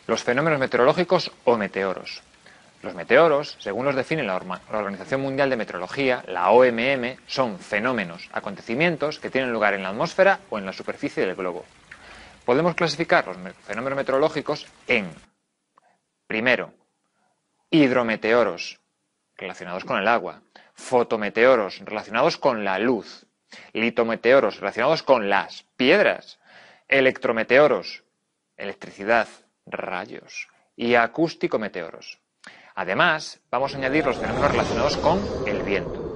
Los fenómenos meteorológicos o meteoros. Los meteoros, según los define la Organización Mundial de Meteorología, la OMM, son fenómenos, acontecimientos que tienen lugar en la atmósfera o en la superficie del globo. Podemos clasificar los fenómenos meteorológicos en, primero, hidrometeoros, relacionados con el agua; fotometeoros, relacionados con la luz; litometeoros, relacionados con las piedras; electrometeoros, electricidad, rayos; y acústico-meteoros. Además, vamos a añadir los fenómenos relacionados con el viento.